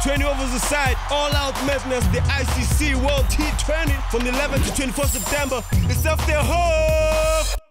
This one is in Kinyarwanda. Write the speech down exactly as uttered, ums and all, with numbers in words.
twenty overs aside, all-out madness, the I C C World T twenty from the eleventh to twenty-fourth September. It's off their hook!